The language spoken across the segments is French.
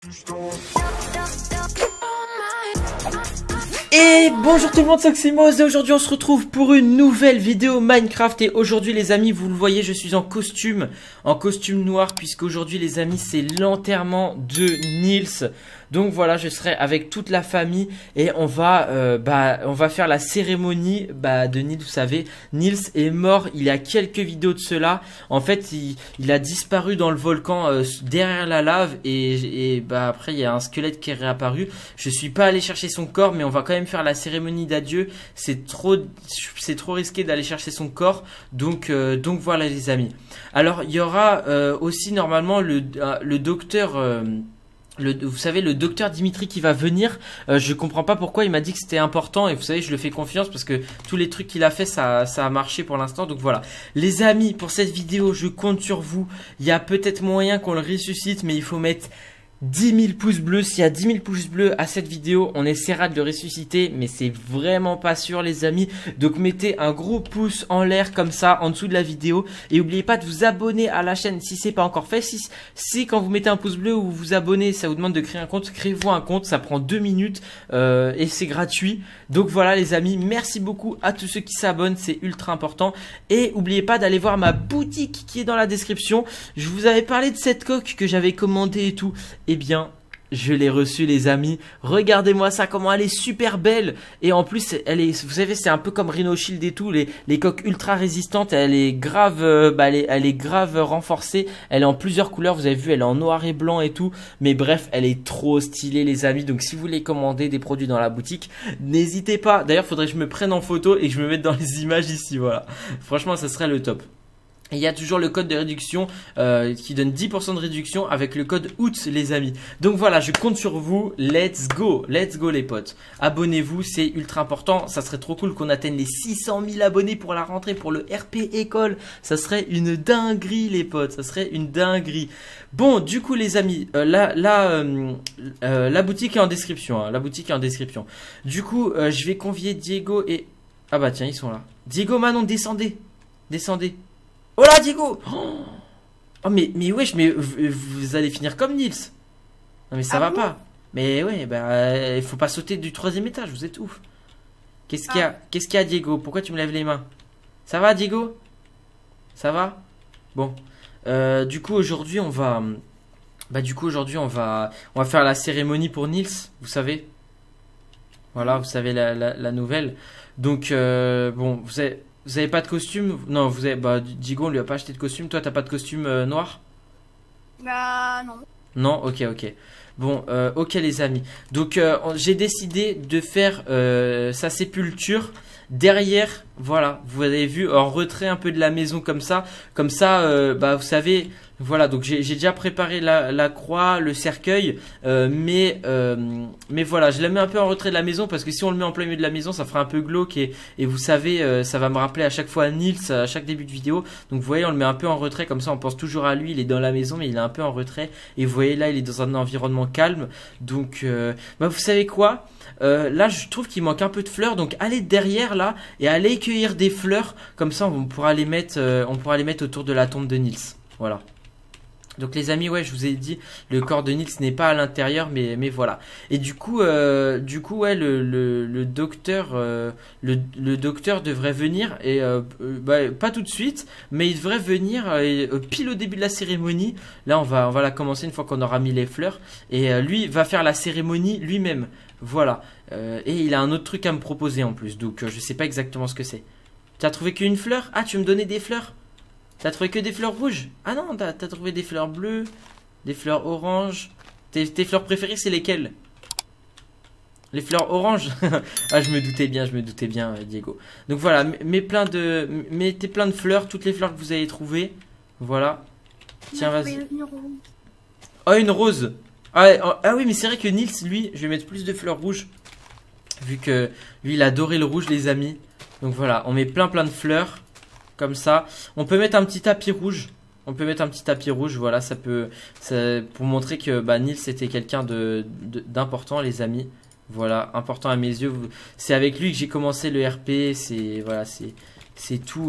Et bonjour tout le monde, c'est Oxymos et aujourd'hui on se retrouve pour une nouvelle vidéo Minecraft. Et aujourd'hui les amis, vous le voyez, je suis en costume noir, puisqu'aujourd'hui les amis c'est l'enterrement de Nils. Donc voilà, je serai avec toute la famille et on va faire la cérémonie de Nils. Vous savez, Nils est mort il y a quelques vidéos de cela. En fait il a disparu dans le volcan derrière la lave et après il y a un squelette qui est réapparu. Je suis pas allé chercher son corps, mais on va quand même faire la cérémonie d'adieu. C'est trop risqué d'aller chercher son corps, donc voilà les amis. Alors il y aura aussi normalement le docteur vous savez, le docteur Dimitri qui va venir. Je comprends pas pourquoi il m'a dit que c'était important, et vous savez je le fais confiance parce que tous les trucs qu'il a fait ça a marché pour l'instant. Donc voilà les amis, pour cette vidéo je compte sur vous. Il y a peut-être moyen qu'on le ressuscite, mais il faut mettre 10 000 pouces bleus. S'il y a 10 000 pouces bleus à cette vidéo, on essaiera de le ressusciter, mais c'est vraiment pas sûr les amis. Donc mettez un gros pouce en l'air comme ça en dessous de la vidéo, et n'oubliez pas de vous abonner à la chaîne si c'est pas encore fait. Si quand vous mettez un pouce bleu ou vous vous abonnez, ça vous demande de créer un compte, créez-vous un compte, ça prend 2 minutes et c'est gratuit. Donc voilà les amis, merci beaucoup à tous ceux qui s'abonnent, c'est ultra important. Et n'oubliez pas d'aller voir ma boutique qui est dans la description. Je vous avais parlé de cette coque que j'avais commandée et tout. Eh bien, je l'ai reçue les amis. Regardez-moi ça, comment elle est super belle. Et en plus, elle est, vous savez, c'est un peu comme Rhino Shield et tout, les coques ultra résistantes. Elle est grave, elle est grave renforcée. Elle est en plusieurs couleurs, vous avez vu, elle est en noir et blanc et tout. Mais bref, elle est trop stylée les amis. Donc si vous voulez commander des produits dans la boutique, n'hésitez pas. D'ailleurs, faudrait que je me prenne en photo et que je me mette dans les images ici, voilà. Franchement, ça serait le top. Et il y a toujours le code de réduction qui donne 10% de réduction avec le code OUT les amis. Donc voilà, je compte sur vous. Let's go les potes. Abonnez-vous, c'est ultra important. Ça serait trop cool qu'on atteigne les 600 000 abonnés pour la rentrée, pour le RP école. Ça serait une dinguerie les potes, ça serait une dinguerie. Bon, du coup les amis, la boutique est en description, hein, la boutique est en description. Du coup, je vais convier Diego et... Ah bah tiens, ils sont là. Diego, Manon, descendez. Oh là Diego. Oh mais wesh, mais vous allez finir comme Nils. Non mais ça va pas. Mais ouais, il faut pas sauter du 3e étage, vous êtes ouf. Qu'est-ce qu'il y a Diego? Pourquoi tu me lèves les mains? Ça va Diego? Ça va? Bon. Du coup aujourd'hui on va on va faire la cérémonie pour Nils, vous savez. Voilà, vous savez la nouvelle. Donc bon, vous avez pas de costume? Non, vous avez... Diego, on lui a pas acheté de costume. Toi, t'as pas de costume noir? Bah, non. Non, ok. Bon, ok les amis. Donc, j'ai décidé de faire sa sépulture derrière. Voilà, vous avez vu, en retrait un peu de la maison comme ça. Comme ça, vous savez... Voilà, donc j'ai déjà préparé la croix, le cercueil, mais voilà, je la mets un peu en retrait de la maison parce que si on le met en plein milieu de la maison, ça fera un peu glauque et vous savez, ça va me rappeler à chaque fois Nils, à chaque début de vidéo. Donc vous voyez, on le met un peu en retrait, comme ça on pense toujours à lui, il est dans la maison mais il est un peu en retrait. Et vous voyez là, il est dans un environnement calme. Donc, vous savez quoi? Là je trouve qu'il manque un peu de fleurs, donc allez derrière là et allez cueillir des fleurs, comme ça on pourra les mettre, autour de la tombe de Nils. Voilà. Donc les amis, ouais, je vous ai dit, le corps de Nils n'est pas à l'intérieur, mais voilà. Et du coup ouais, le docteur devrait venir et pas tout de suite, mais il devrait venir pile au début de la cérémonie. Là, on va la commencer une fois qu'on aura mis les fleurs, et lui va faire la cérémonie lui-même. Voilà. Et il a un autre truc à me proposer en plus, donc je sais pas exactement ce que c'est. Tu as trouvé qu'une fleur? Ah, tu veux me donner des fleurs? T'as trouvé que des fleurs rouges? Ah non, t'as trouvé des fleurs bleues, des fleurs oranges. Tes fleurs préférées, c'est lesquelles? Les fleurs oranges? Ah, je me doutais bien, Diego. Donc voilà, mettez plein de fleurs, toutes les fleurs que vous avez trouvées. Voilà. Tiens, vas-y. Oh, une rose. Ah oui, mais c'est vrai que Nils, lui, je vais mettre plus de fleurs rouges. Vu que lui, il adorait le rouge, les amis. Donc voilà, on met plein de fleurs. Comme ça, on peut mettre un petit tapis rouge. Voilà, pour montrer que Nils c'était quelqu'un d'important les amis. Voilà, important à mes yeux. C'est avec lui que j'ai commencé le RP. C'est tout.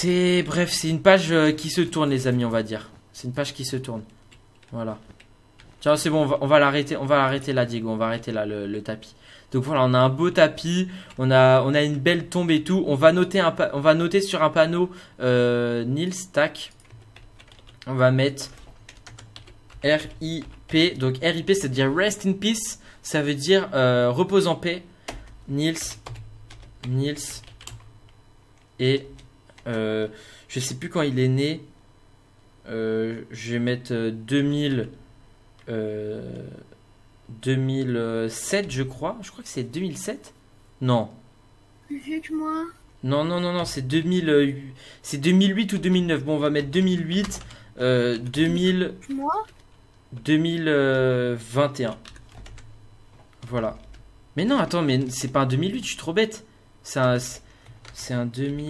Bref, c'est une page qui se tourne les amis, on va dire. C'est une page qui se tourne. Voilà. Tiens, c'est bon, on va l'arrêter là, Diego. On va arrêter là le tapis. Donc voilà, on a un beau tapis, on a une belle tombe et tout. On va noter sur un panneau Nils, tac. On va mettre RIP. Donc RIP, c'est-à-dire Rest in Peace. Ça veut dire repose en paix. Nils. Et je sais plus quand il est né. Je vais mettre 2007, je crois. Je crois que c'est 2007. Non. Plus vieux que moi. Non, c'est 2008 ou 2009. Bon, on va mettre 2008, 2021. Voilà. Mais non, attends, mais c'est pas un 2008, je suis trop bête. C'est un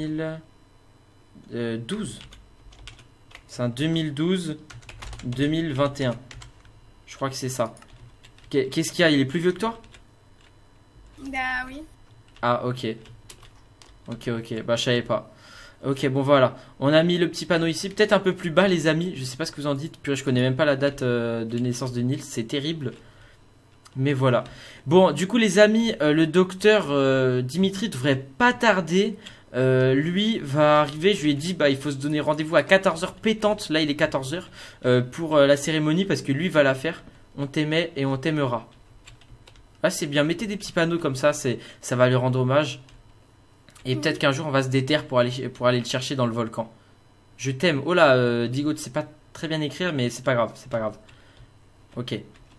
2012. C'est un 2012-2021. Je crois que c'est ça. Qu'est-ce qu'il y a? Il est plus vieux que toi? Bah oui. Ah, ok. Ok. Bah, je savais pas. Ok, bon, voilà. On a mis le petit panneau ici. Peut-être un peu plus bas, les amis. Je sais pas ce que vous en dites. Puis je connais même pas la date de naissance de Nils. C'est terrible. Mais voilà. Bon, du coup, les amis, le docteur Dimitri devrait pas tarder. Lui va arriver. Je lui ai dit, bah, il faut se donner rendez-vous à 14h pétante. Là, il est 14h pour la cérémonie parce que lui va la faire. On t'aimait et on t'aimera. Ah, c'est bien. Mettez des petits panneaux comme ça. Ça va lui rendre hommage. Et peut-être qu'un jour, on va se déterre pour aller le chercher dans le volcan. Je t'aime. Oh là, Digo, tu sais pas très bien écrire, mais c'est pas grave. C'est pas grave. Ok.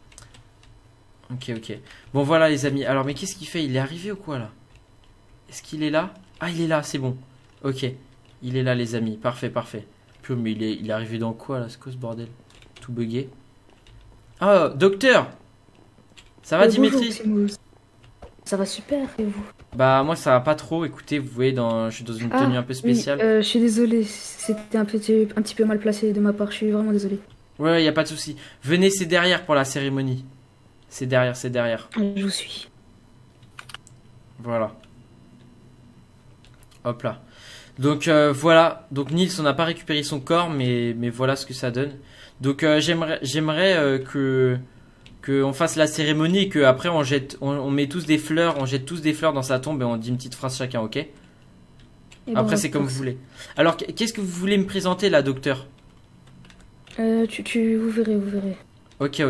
Bon, voilà, les amis. Alors, mais qu'est-ce qu'il fait? Il est arrivé ou quoi, là? Est-ce qu'il est là? Ah, il est là, c'est bon. Ok. Il est là, les amis. Parfait. Puis, mais il est arrivé dans quoi, là? C'est quoi ce bordel? Tout bugué. Ah, docteur! Ça va, Dimitri? Bonjour, ça va super, et vous? Bah, moi, ça va pas trop. Écoutez, vous voyez, je suis dans une tenue un peu spéciale. Oui, je suis désolé, c'était un petit peu mal placé de ma part, je suis vraiment désolé. Ouais, y a pas de souci. Venez, c'est derrière pour la cérémonie. C'est derrière. Je vous suis. Voilà. Hop là. Donc voilà. Donc Nils, on n'a pas récupéré son corps, mais voilà ce que ça donne. Donc j'aimerais que on fasse la cérémonie et que après on met tous des fleurs, on jette tous des fleurs dans sa tombe et on dit une petite phrase chacun, ok? Et Après bon, c'est comme vous voulez. Alors qu'est-ce que vous voulez me présenter là, docteur? Vous verrez. Ok.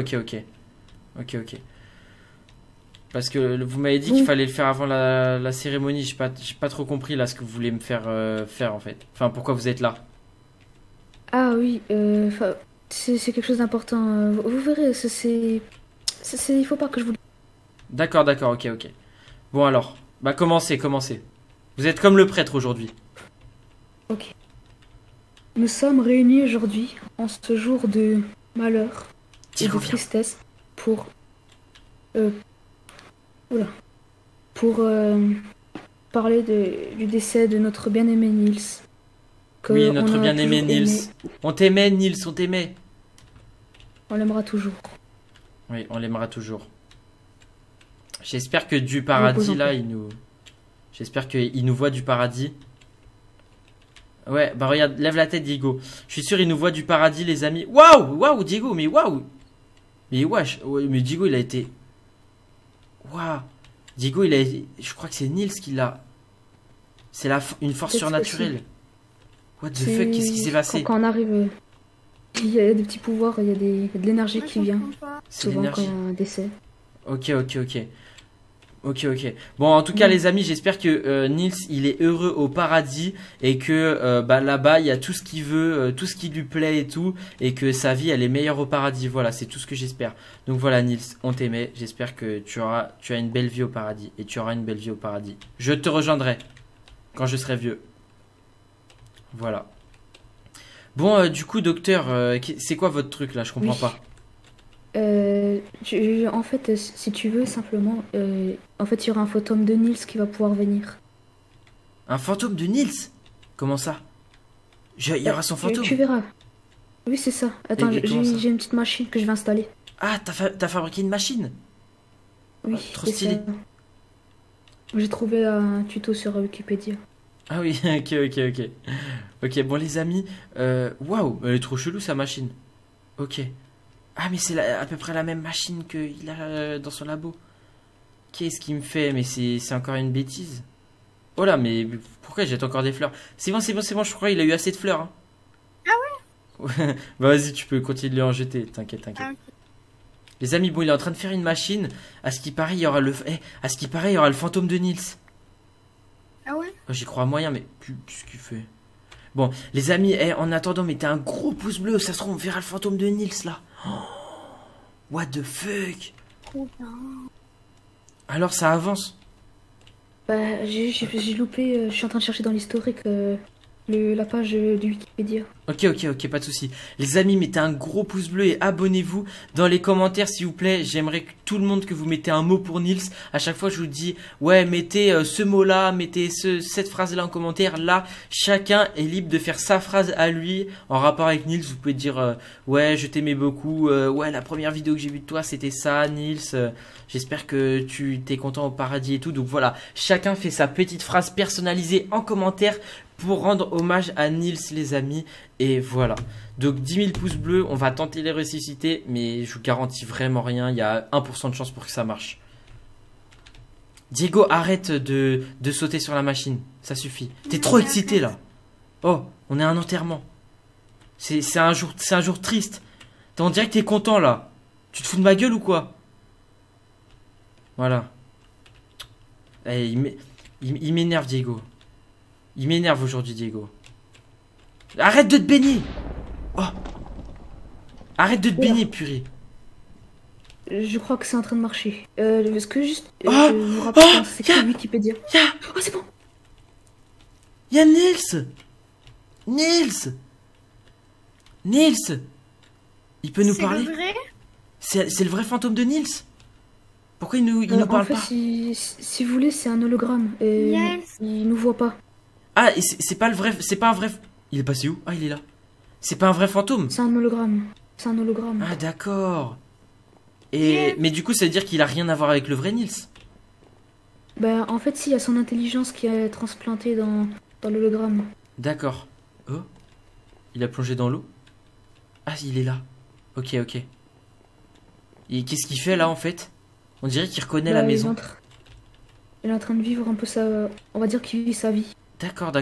Parce que vous m'avez dit qu'il fallait le faire avant la cérémonie. J'ai pas trop compris là ce que vous voulez me faire faire en fait. Enfin, pourquoi vous êtes là? Ah oui, c'est quelque chose d'important, vous verrez, il faut pas que je vous... D'accord, ok. Bon alors, bah commencez. Vous êtes comme le prêtre aujourd'hui. Ok. Nous sommes réunis aujourd'hui, en ce jour de malheur et de tristesse, pour parler du décès de notre bien-aimé Nils. Oui, notre bien-aimé Nils. On t'aimait, Nils, on t'aimait. On l'aimera toujours. Oui, on l'aimera toujours. J'espère que du paradis, là, J'espère qu'il nous voit du paradis. Ouais, bah regarde, lève la tête, Diego. Je suis sûr, il nous voit du paradis, les amis. Waouh, Diego, mais waouh. Mais wesh, ouais, mais Diego, il a été... Waouh. Diego, je crois que c'est Nils qui l'a... C'est une force surnaturelle. What the fuck, qu'est-ce qui s'est passé? Quand on arrive, il y a des petits pouvoirs, il y a de l'énergie qui vient. C'est Souvent l'énergie. quand il y a un décès. Ok. Bon, en tout cas, les amis, j'espère que Nils, il est heureux au paradis et que là-bas, il y a tout ce qu'il veut, tout ce qui lui plaît et tout, et que sa vie, elle est meilleure au paradis. Voilà, c'est tout ce que j'espère. Donc voilà, Nils, on t'aimait. J'espère que tu as une belle vie au paradis et tu auras une belle vie au paradis. Je te rejoindrai quand je serai vieux. Voilà. Bon, du coup, docteur, c'est quoi votre truc là? Je comprends pas. En fait, si tu veux, simplement, en fait, il y aura un fantôme de Nils qui va pouvoir venir. Un fantôme de Nils? Comment ça? Il y aura son fantôme? Tu verras. Oui, c'est ça. Attends, Et comment ça? j'ai une petite machine que je vais installer. Ah, t'as fabriqué une machine? Oui, trop c'est stylé. ça. J'ai trouvé un tuto sur Wikipédia. Ah oui, ok. Ok, bon les amis, waouh, elle est trop chelou sa machine. Ok. Ah, mais c'est à peu près la même machine qu'il a dans son labo. Qu'est-ce qu'il me fait? Mais c'est encore une bêtise. Oh là, mais pourquoi il jette encore des fleurs? C'est bon, c'est bon, c'est bon, je crois qu'il a eu assez de fleurs. Hein. Ah ouais? Bah vas-y, tu peux continuer de lui en jeter, t'inquiète, t'inquiète. Ah, ok. Les amis, bon, il est en train de faire une machine. À ce qui paraît, il y aura à ce qui paraît, il y aura le fantôme de Nils. Ah ouais? Oh, j'y crois moyen, mais qu'est-ce qu'il fait? Bon, les amis, en attendant, mettez un gros pouce bleu. Ça se trouve, on verra le fantôme de Nils là. Oh, what the fuck? Trop bien. Alors, ça avance. Bah, j'ai loupé, je suis en train de chercher dans l'historique la page du Wikipédia. Ok, pas de souci. Les amis, mettez un gros pouce bleu et abonnez-vous. Dans les commentaires, s'il vous plaît, j'aimerais que tout le monde que vous mettez un mot pour Nils. À chaque fois, je vous dis, ouais, mettez ce mot-là, mettez cette phrase-là en commentaire. Là, chacun est libre de faire sa phrase à lui en rapport avec Nils. Vous pouvez dire, ouais, je t'aimais beaucoup. Ouais, la première vidéo que j'ai vue de toi, c'était ça, Nils. J'espère que tu t'es content au paradis et tout. Donc voilà, chacun fait sa petite phrase personnalisée en commentaire pour rendre hommage à Nils, les amis. Et voilà. Donc 10 000 pouces bleus, on va tenter les ressusciter, mais je vous garantis vraiment rien. Il y a 1% de chance pour que ça marche. Diego, arrête de sauter sur la machine. Ça suffit. T'es trop excité là. Oh, on est à un enterrement. C'est un jour triste. On dirait que t'es content là. Tu te fous de ma gueule ou quoi? Voilà. Eh, il m'énerve, Diego. Il m'énerve aujourd'hui, Diego. Arrête de te baigner. Oh. Arrête de te baigner, purée. Je crois que c'est en train de marcher. Est-ce que juste... Oh, je vous rappelle, oh, c'est écrit Wikipédia. Oh, c'est bon. Y'a Nils. Nils. Nils. Il peut nous parler? C'est vrai? C'est le vrai fantôme de Nils. Pourquoi il nous parle en fait, pas? si vous voulez, c'est un hologramme. Et Yes. il nous voit pas. Ah, et c'est pas le vrai... C'est pas un vrai... Il est passé où? Ah, il est là. C'est pas un vrai fantôme? C'est un hologramme. C'est un hologramme. Ah, d'accord. Et... Mais du coup, ça veut dire qu'il a rien à voir avec le vrai Nils. Bah, en fait, si, il y a son intelligence qui est transplantée dans l'hologramme. D'accord. Oh. Il a plongé dans l'eau? Ah, il est là. Ok. Et qu'est-ce qu'il fait là, en fait? On dirait qu'il reconnaît la maison. Il est en train de vivre un peu sa... On va dire qu'il vit sa vie. D'accord,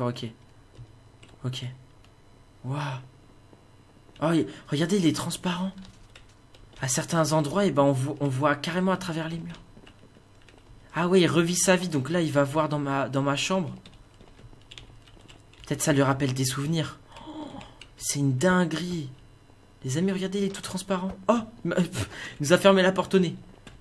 ok. Waouh. Oh, regardez, il est transparent. À certains endroits, on voit carrément à travers les murs. Ah ouais, il revit sa vie, donc là, il va voir dans ma chambre. Peut-être ça lui rappelle des souvenirs. Oh, c'est une dinguerie. Les amis, regardez, il est tout transparent. Oh, il nous a fermé la porte au nez.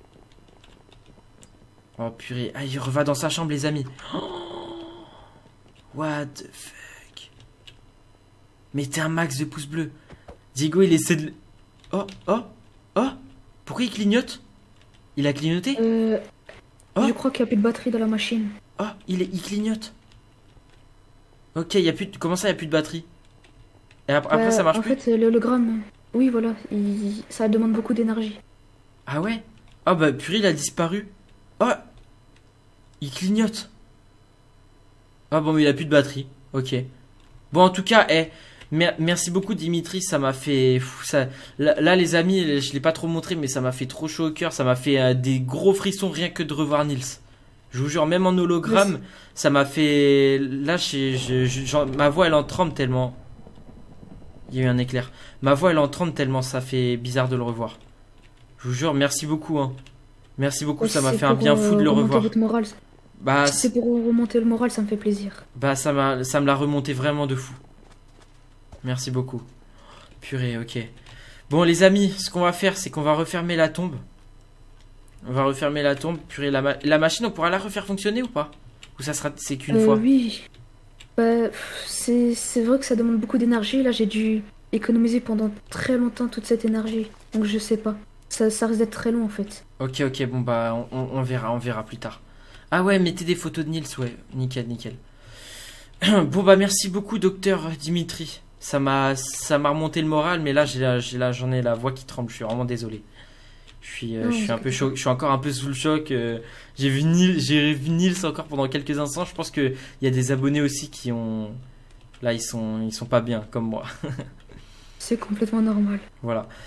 Oh purée, ah, il reva dans sa chambre, les amis. Oh, what the fuck. Mettez un max de pouces bleus. Diego, il essaie de... Oh. Pourquoi il clignote? Il a clignoté? Oh. Je crois qu'il n'y a plus de batterie dans la machine. Oh, il clignote. Ok, il y a plus de... Comment ça, il n'y a plus de batterie? Et après, ça marche plus? En fait, l'hologramme... Oui, voilà. Ça demande beaucoup d'énergie. Ah ouais? Oh bah purée, il a disparu. Oh, il clignote. Ah bon, mais il a plus de batterie. Ok. Bon, en tout cas, merci beaucoup Dimitri, ça m'a fait... Là, les amis, je l'ai pas trop montré, mais ça m'a fait trop chaud au cœur. Ça m'a fait des gros frissons rien que de revoir Nils. Je vous jure, même en hologramme, ça m'a fait... Là, ma voix, elle en tremble tellement... Il y a eu un éclair. Ma voix, elle en tremble tellement ça fait bizarre de le revoir. Je vous jure, merci beaucoup. Hein. Merci beaucoup, ça m'a fait un bien fou de le revoir. Votre moral. Bah, c'est pour remonter le moral, ça me fait plaisir. Bah, ça me l'a remonté vraiment de fou. Merci beaucoup. Purée, ok. Bon, les amis, ce qu'on va faire, c'est qu'on va refermer la tombe. On va refermer la tombe. Purée, la machine, on pourra la refaire fonctionner ou pas? Ou ça sera... C'est qu'une fois? Oui. Bah, c'est vrai que ça demande beaucoup d'énergie. Là, j'ai dû économiser pendant très longtemps toute cette énergie. Donc, je sais pas. Ça risque d'être très long, en fait. Ok, bon, bah, on verra plus tard. Ah ouais, mettez des photos de Nils, ouais. Nickel. Bon, bah, merci beaucoup, docteur Dimitri. Ça m'a remonté le moral, mais là, j'en ai la voix qui tremble. Je suis vraiment désolé. Je suis un peu choqué. Je suis encore un peu sous le choc. J'ai vu Nils encore pendant quelques instants. Je pense qu'il y a des abonnés aussi qui ont... Là, ils sont pas bien, comme moi. C'est complètement normal. Voilà.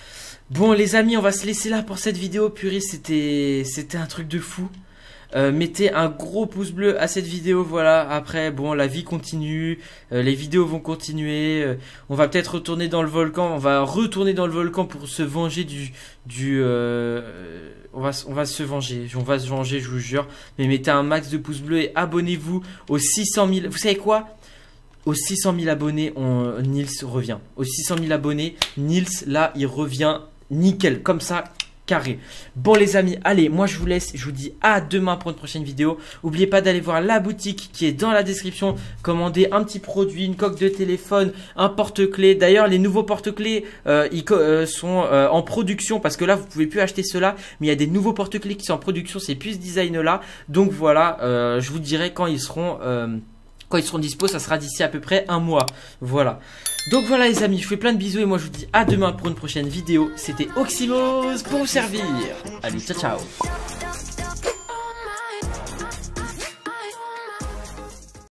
Bon les amis, on va se laisser là pour cette vidéo. Purée, c'était un truc de fou. Mettez un gros pouce bleu à cette vidéo, voilà. Après, bon, la vie continue, les vidéos vont continuer. On va peut-être retourner dans le volcan. On va retourner dans le volcan pour se venger on va se venger. On va se venger, je vous jure. Mais mettez un max de pouces bleus et abonnez-vous aux 600 000. Vous savez quoi? Aux 600 000 abonnés, Nils revient. Aux 600 000 abonnés, Nils, là, il revient nickel, comme ça. Carré. Bon les amis, allez, moi je vous laisse, je vous dis à demain pour une prochaine vidéo. N'oubliez pas d'aller voir la boutique qui est dans la description. Commandez un petit produit, une coque de téléphone, un porte-clés. D'ailleurs, les nouveaux porte-clés sont en production parce que là, vous pouvez plus acheter cela. Mais il y a des nouveaux porte-clés qui sont en production, c'est plus ce design là. Donc voilà, je vous dirai quand ils seront dispo, ça sera d'ici à peu près un mois. Voilà. Donc voilà les amis, je vous fais plein de bisous et moi je vous dis à demain pour une prochaine vidéo. C'était Oxymos pour vous servir. Allez, ciao ciao.